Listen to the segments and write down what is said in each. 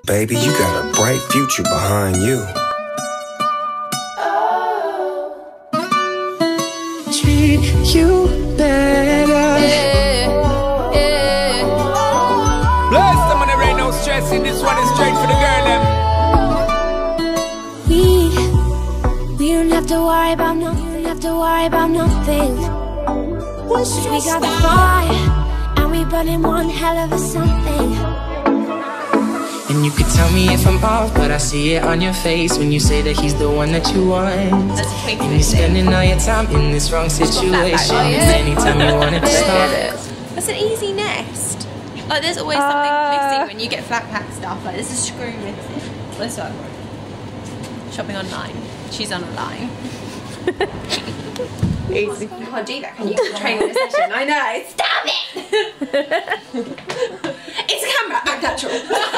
Baby, you got a bright future behind you. Treat you better. Bless them on the rain, no stressing. This one is straight for the girl, them. We don't have to worry about nothing. Have to worry about nothing. We got the fire, and we burning one hell of a something. And you could tell me if I'm off, but I see it on your face when you say that he's the one that you want. And you're spending all your time in this wrong situation. And anytime you want it to stop. That's an easy nest. Like there's always something missing when you get flat pack stuff. Like there's a screw missing. This one. Shopping online. She's on a line. Easy. You can't do that, can you? Training a session. I know. Stop it! It's a camera. Act natural.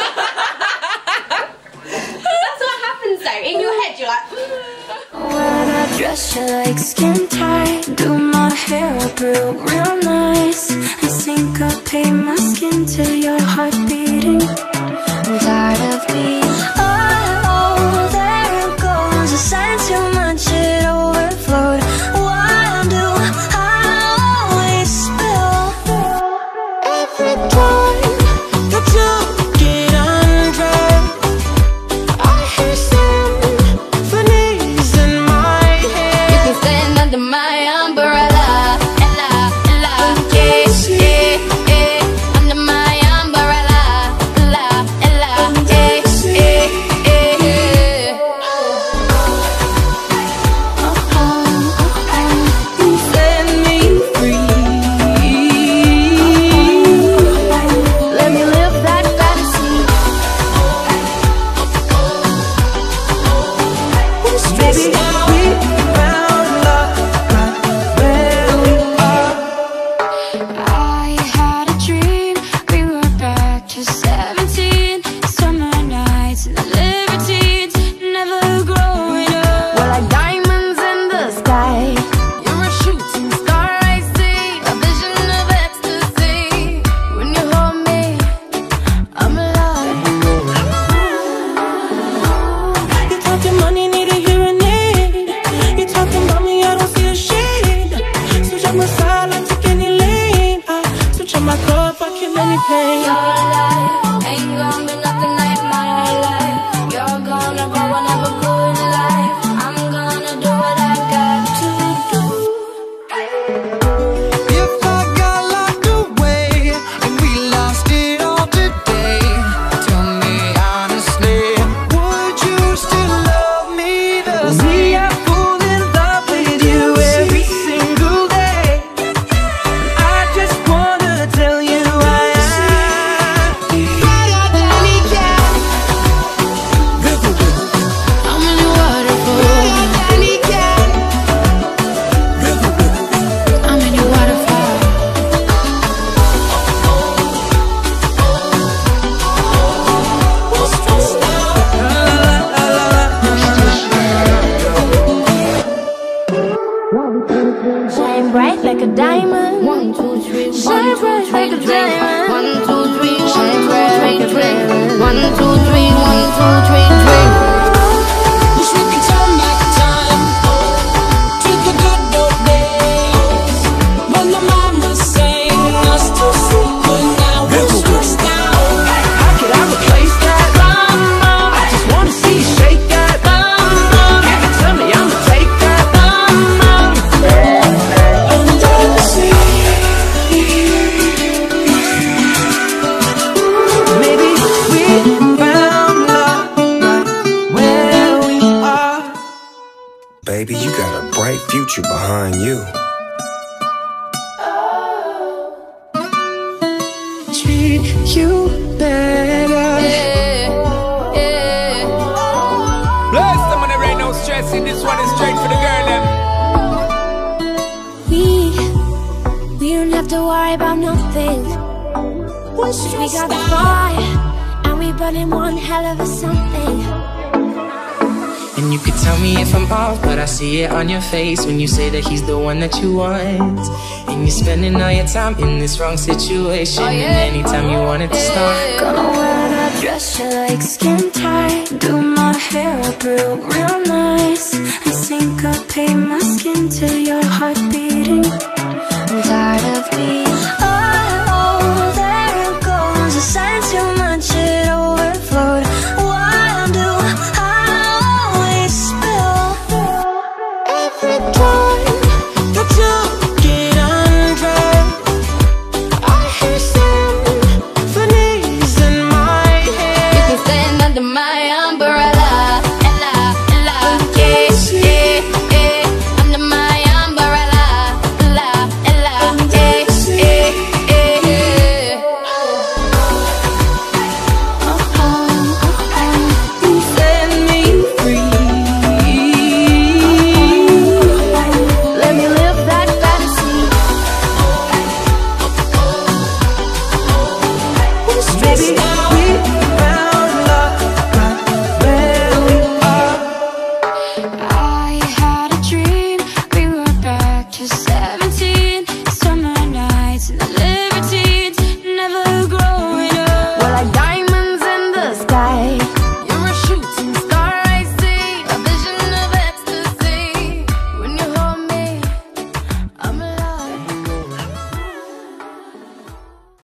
That's what happens though. In your head, you're like. When I dress you like skin tight, do my hair up real nice, and syncopate my skin to your heart beating. I'm tired of being oh, there it goes. I sang too much, it overflowed. Why do I always spill every time that you get undressed? I hear symphonies in my head. You can stand under my umbrella, Ella, Ella, yeah, yeah, yeah. Under my umbrella, Ella, Ella, yeah, yeah, yeah. You set me free. Let me live that fantasy. Baby, we found love right where we are. I had a dream, we were back to 17. Summer nights and the libertines, never growing up. We're like diamonds in the sky. You're a shooting star I see, a vision of ecstasy. When you hold me, I'm alive. You talking money, need a hearing aid. You talking about me, I don't see a shade. Switch up my side, I take any lane. I switch up my cup, I kill any pain. Your life ain't gonna be nothing like my life. You're gonna go and have a good life. I'm gonna do what I got to do. If I got locked away and we lost it all today, tell me honestly, would you still love me the same? I fall in love with you every single day. I just wanna tell you I am. I'm in the waterfall. I'm in the waterfall. Shine bright like a diamond. 1, 2, 3. Shine bright like a diamond. 1, 2, 3. Shine bright like a diamond. 1, 2, 3. 1, 2, 3, 3. Wish we could turn back time to the good old days when the mama sang us to sleep, but now we're stressed out. How could I replace that? I just wanna see you shake that. You can tell me I'ma take that. Maybe we found love right where we are. Baby, you got a bright future behind you. Treat you better. Bless them on the rain, no stressing. This one is straight for the girl, them. We don't have to worry about nothing. We got the fire, and we burning one hell of a something. And you could tell me if I'm off, but I see it on your face when you say that he's the one that you want. And you're spending all your time in this wrong situation. And anytime you want it to stop, Gonna wear that dress dress you like skin tight. Do my hair up real nice and syncopate my skin to your heart beating.